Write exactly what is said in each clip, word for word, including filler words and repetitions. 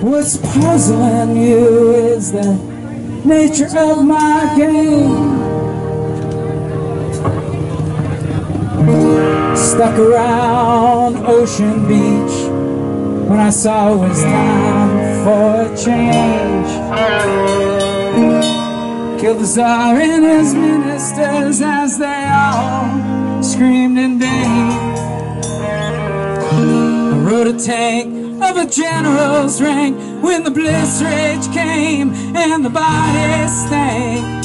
What's puzzling you is the nature of my game. Stuck around Ocean Beach when I saw it was time for a change. Killed the Tsar and his ministers as they all screamed in vain. I rode a tank of a general's rank when the bliss rage came and the body stank.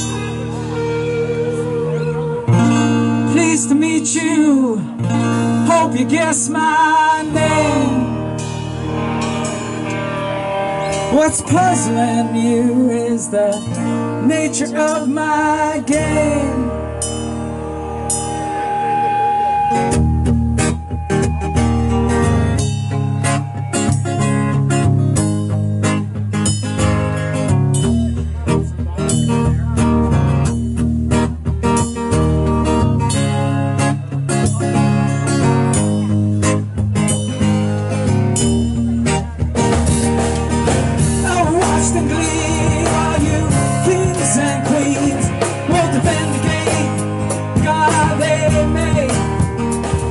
Pleased to meet you, hope you guess my name. What's puzzling you is the nature of my game. And gleam, all you kings and queens will defend the game God they made.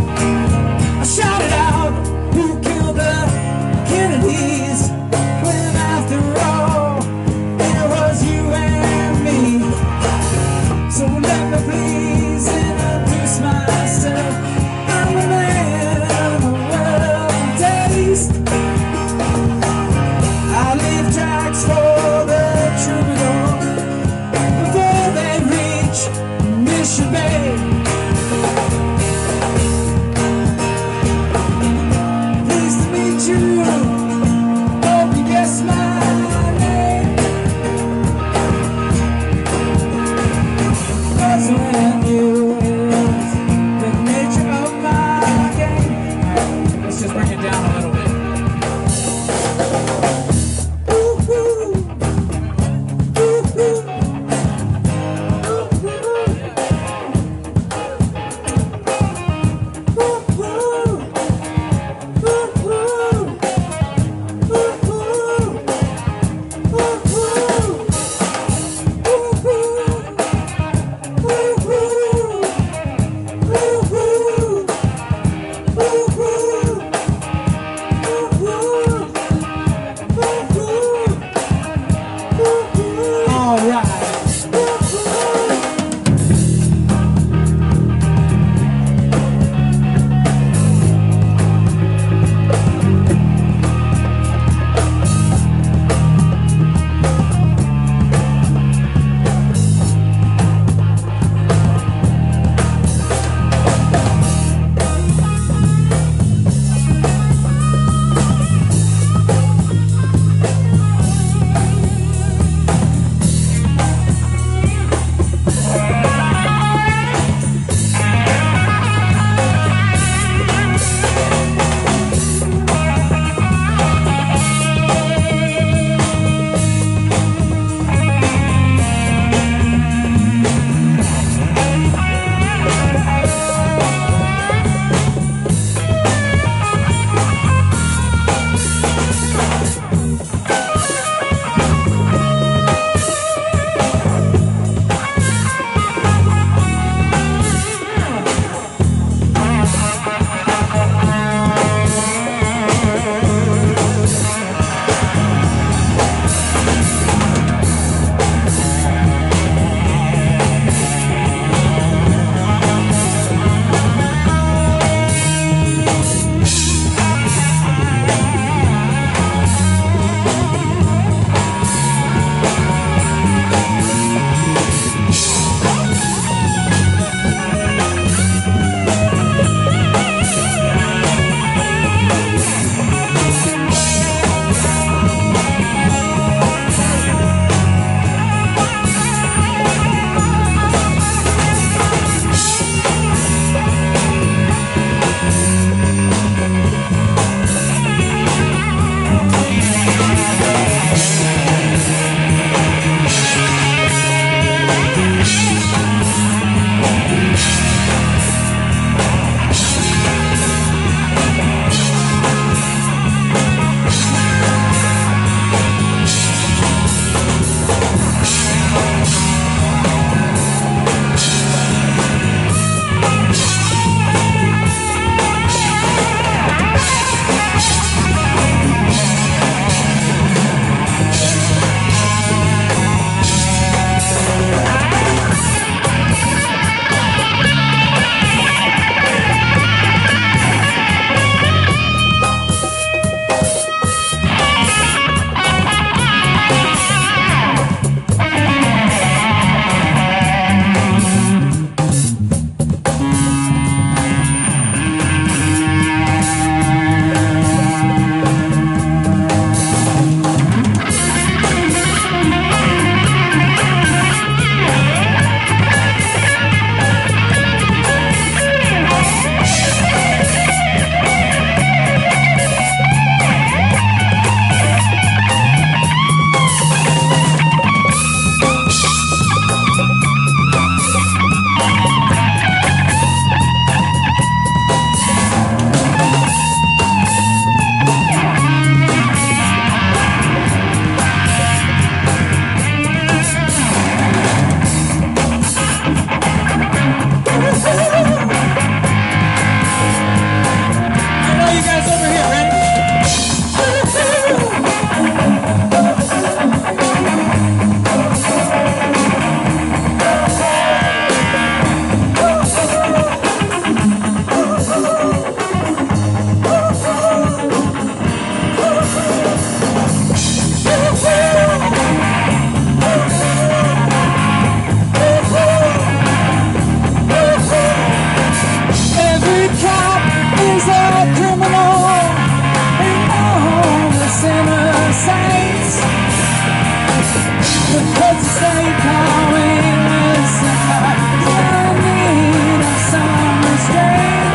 make our way with sometimes in need of some restraint.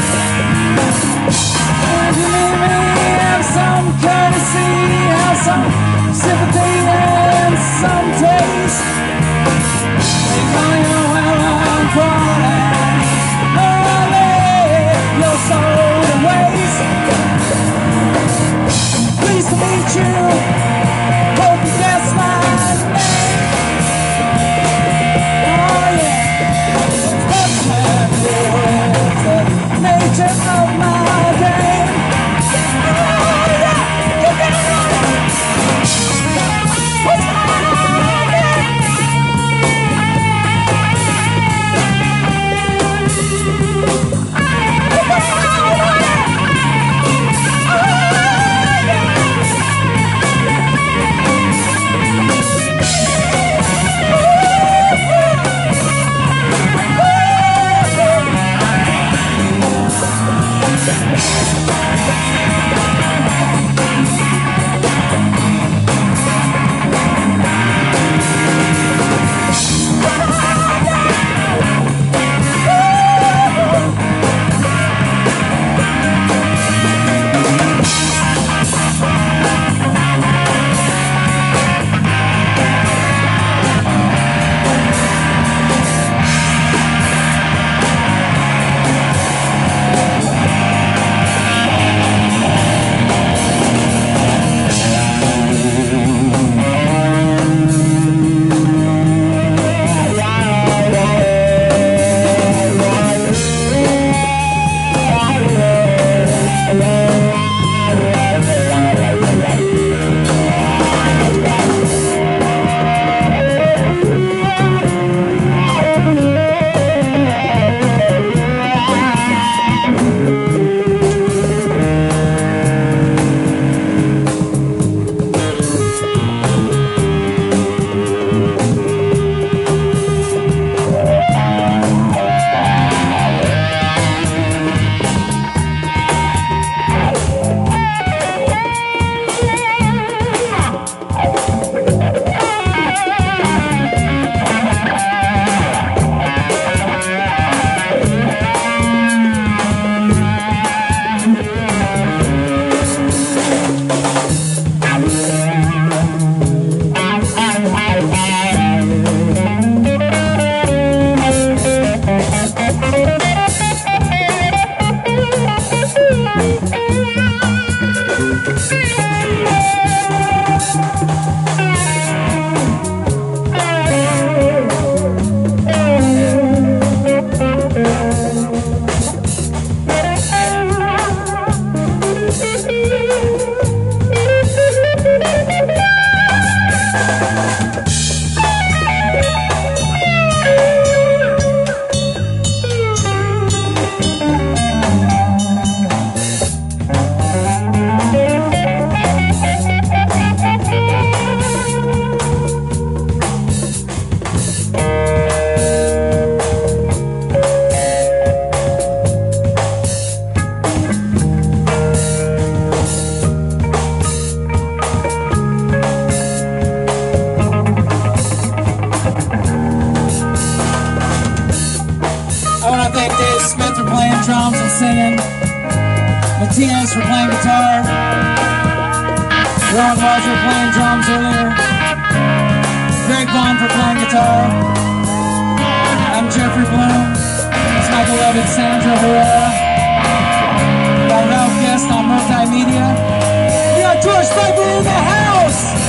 If you leave me, have some courtesy, have some sympathy and some taste. They call you well unqualified, or let your soul to waste. Pleased to meet you, hope that's my name. Oh yeah, what's happening with the nature of my game? Oh yeah, you got it. What's going on there? Drums and singing, Martinez for playing guitar, Ron Roger playing drums earlier, Greg Vaughn for playing guitar. I'm Jeffrey Bloom. It's my beloved Sandra Herrera. Got Ralph Guest on multimedia. We got George Piper in the house.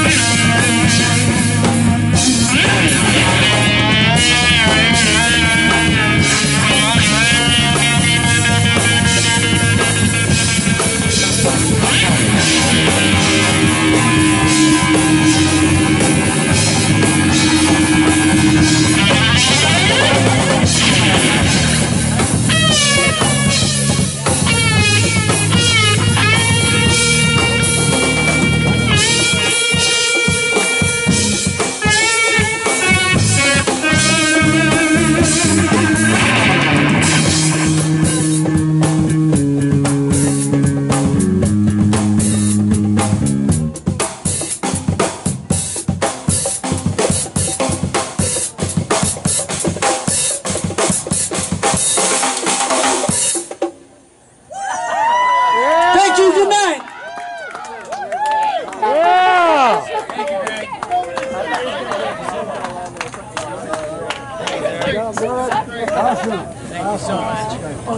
Awesome. Thank you so much.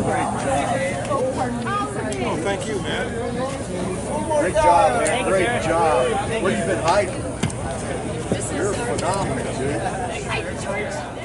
Oh, thank you, man. Great job, man. Great job. What have you been hiding? You're phenomenal, dude.